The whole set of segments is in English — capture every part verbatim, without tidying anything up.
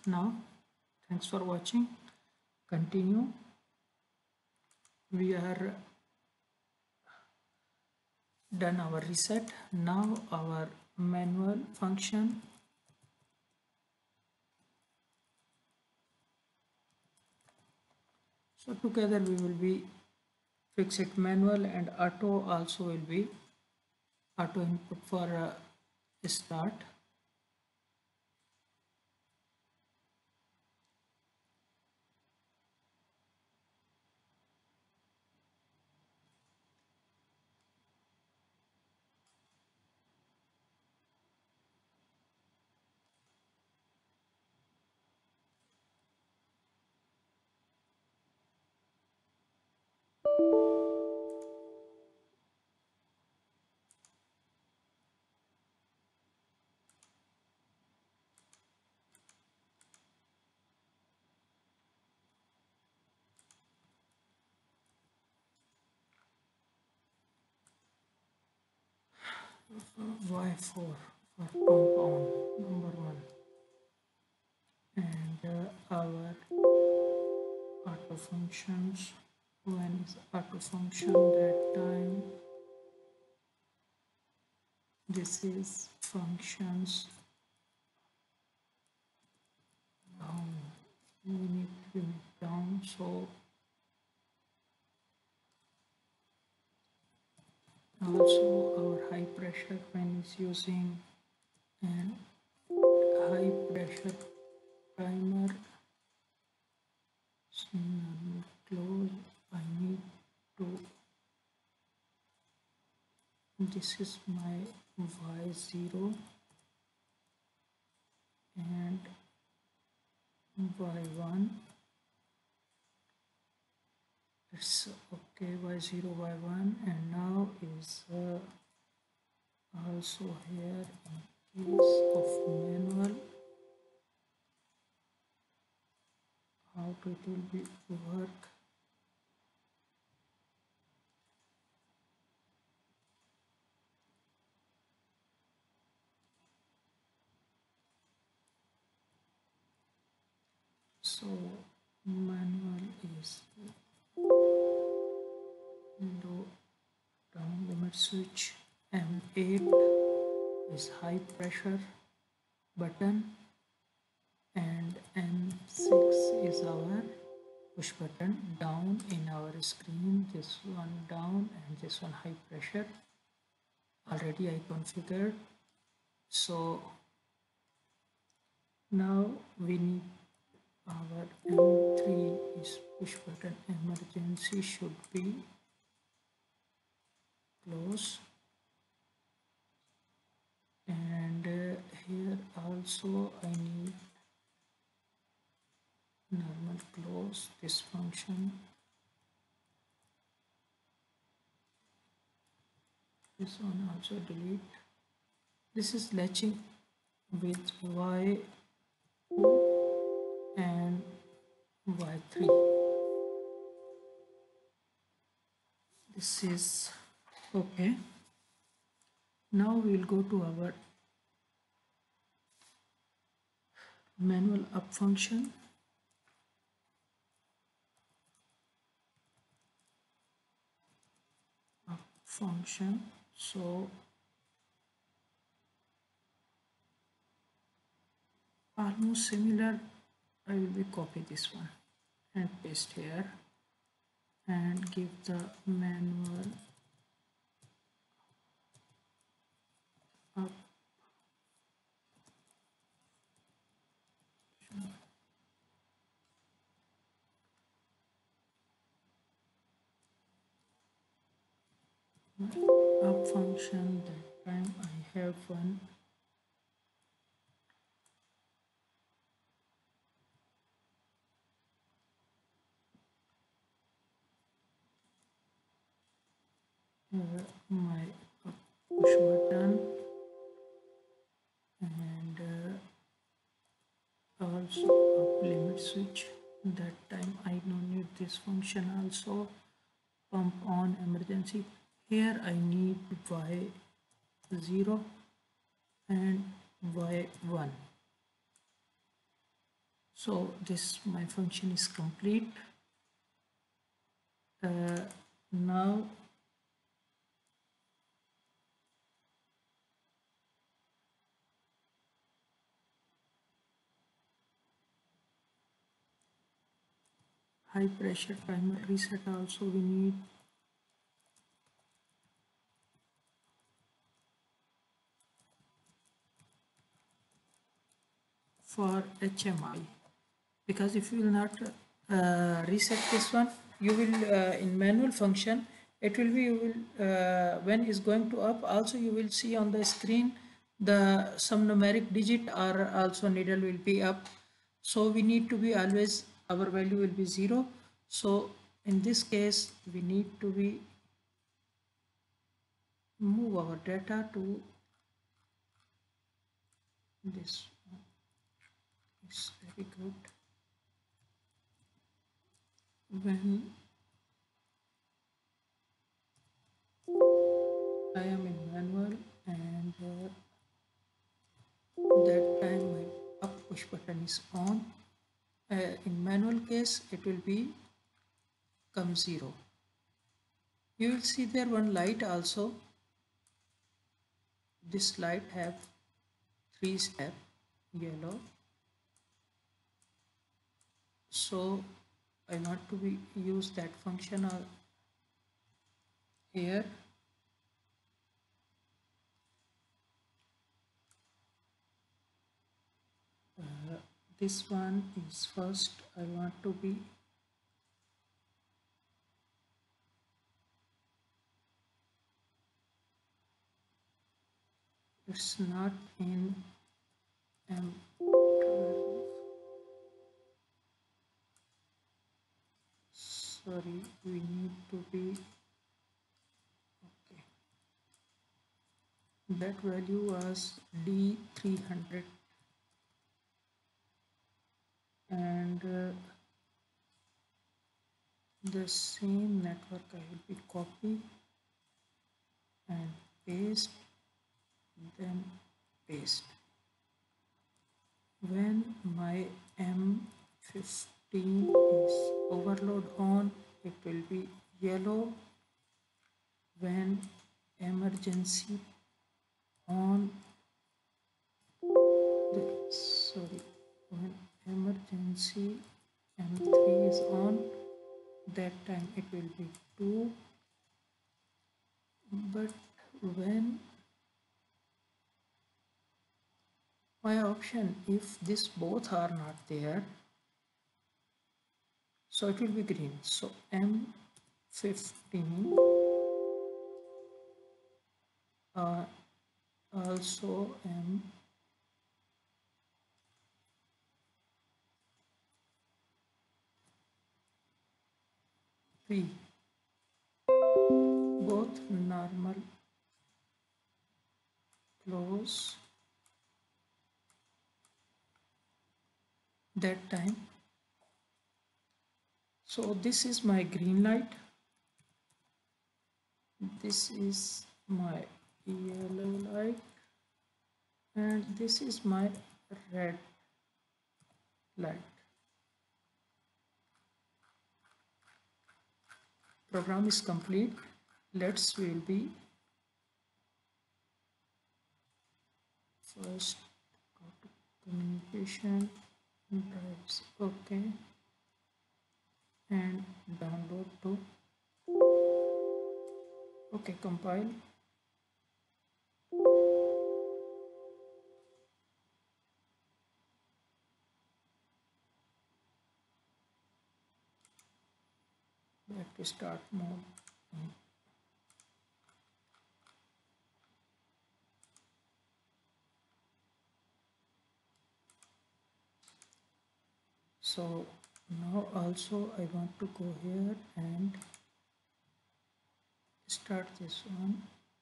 Now thanks for watching. Continue. We are done our reset. Now our manual function. So together we will be fix it manual and auto also will be auto input for uh, start. Y four for compound number one, and uh, our auto functions. When is auto function that time? This is functions down. We need to bring it down. So also our high pressure when is using and high pressure primer normal close. I need to, this is my Y zero and Y one. It's okay, Y zero, Y one, and now is uh, also here in case of manual, how it will be work. So manual is low down limit switch, M eight is high pressure button, and M six is our push button down in our screen. This one down and this one high pressure. Already I configured. So now we need our M three is push button emergency should be close, and uh, here also I need normal close. This function, this one also delete. This is latching with Y and Y three. This is okay. Now we will go to our manual up function. Up function. So almost similar. I will be copy this one and paste here and give the manual up. Up function, that time I have one uh, my up push button, and uh, also up limit switch. That time I don't need this function. Also pump on emergency. Here I need Y zero and Y one. So this my function is complete. Uh, now high pressure timer reset also we need. For H M I, because if you will not uh, reset this one, you will uh, in manual function it will be, you will uh, when is going to up, also you will see on the screen the some numeric digit or also needle will be up. So we need to be always, our value will be zero. So in this case we need to be move our data to this one. It's very good. When I am in manual and uh, that time my up push button is on. Uh, in manual case it will be come zero. You will see there one light also. This light have three step yellow. So I want to be use that function uh, here. Uh, this one is first I want to be it's not in M twelve. Sorry, we need to be okay. That value was D three hundred and uh, the same network I will be copy and paste, then paste. When my M fifteen is overload on, it will be yellow. When emergency on, the, sorry, when emergency M three is on, that time it will be two. But when my option, if this both are not there, so it will be green. So M fifteen uh, also M three, both normal close. That time, so this is my green light, this is my yellow light, and this is my red light. Program is complete. Let's will be first go to communication drives, okay, and download to, okay, compile. Back to start mode. So now also I want to go here and start this one.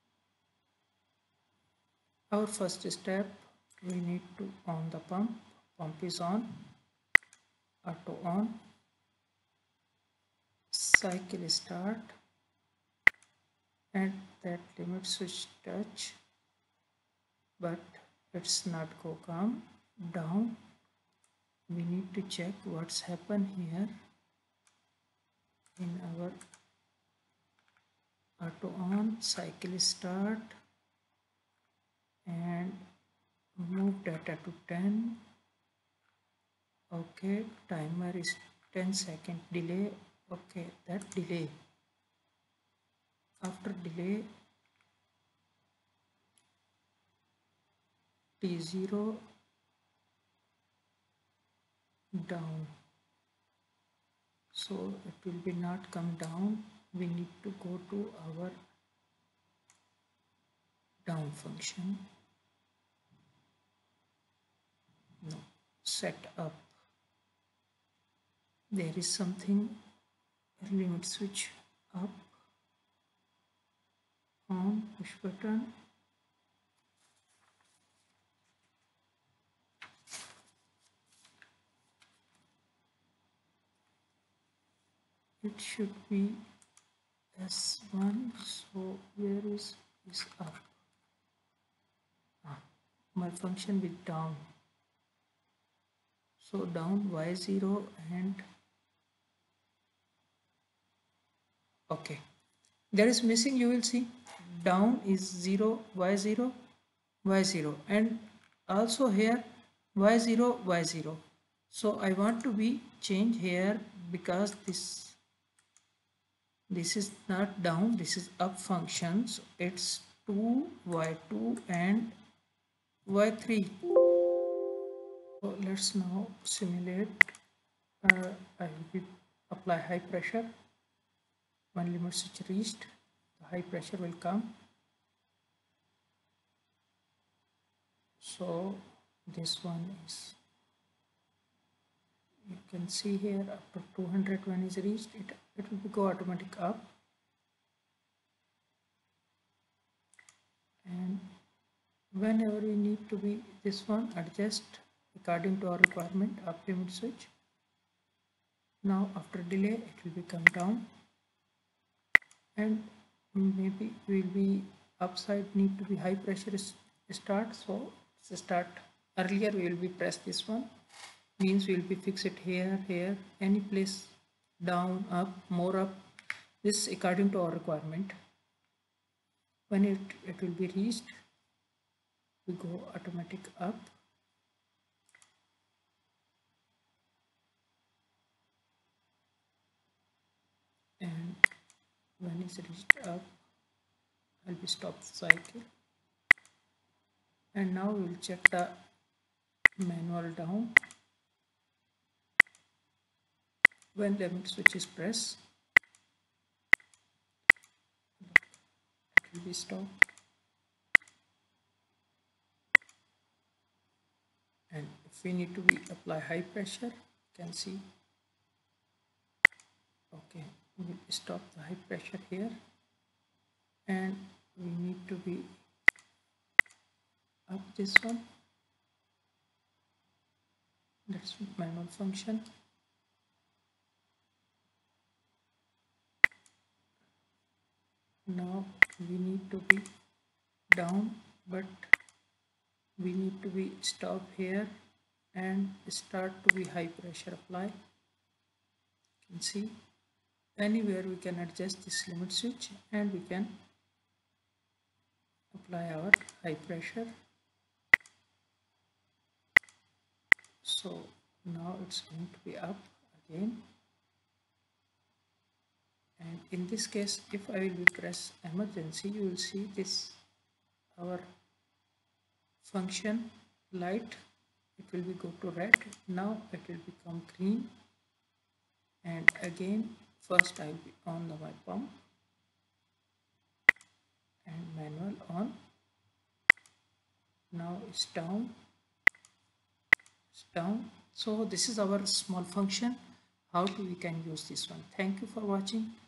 Our first step, we need to on the pump. Pump is on, auto on, cycle start, and that limit switch touch, but it's not go come down. we need to check what's happened here in our auto on cycle start and move data to ten. Okay, timer is ten second delay. Okay, that delay, after delay T zero down, so it will be not come down. We need to go to our down function. No, set up. There is something limit switch up on push button. It should be S one, so where is this up? Ah, malfunction with down. So down Y zero and okay. There is missing, you will see down is zero, Y zero, Y zero, and also here Y zero, Y zero. So I want to be change here because this this is not down, this is up functions. It's two, Y two and Y three. So let's now simulate. Uh, I will be apply high pressure. When limit switch reached, the high pressure will come. So this one is, you can see here after two hundred when is reached, it, it will go automatic up. And whenever we need to be this one, adjust according to our requirement up limit switch. Now after delay it will become down, and maybe will be upside need to be high pressure start. So start earlier we will be press this one, means we will be fix it here, here, any place, down, up, more up, this according to our requirement. When it, it will be reached, we go automatic up. And when it's reached up, I'll be stop the cycle. And now we will check the manual down. When limit switch is pressed, it will be stopped. And if we need to be apply high pressure, you can see, okay, we will stop the high pressure here, and we need to be up this one. That's manual function. Now we need to be down, but we need to be stop here and start to be high pressure apply. You can see anywhere we can adjust this limit switch and we can apply our high pressure. So now it's going to be up again, and in this case if I will be press emergency, you will see this our function light, it will be go to red, now it will become green, and again first I will be on the my pump and manual on. Now it's down, it's down. So this is our small function, how do we can use this one. Thank you for watching.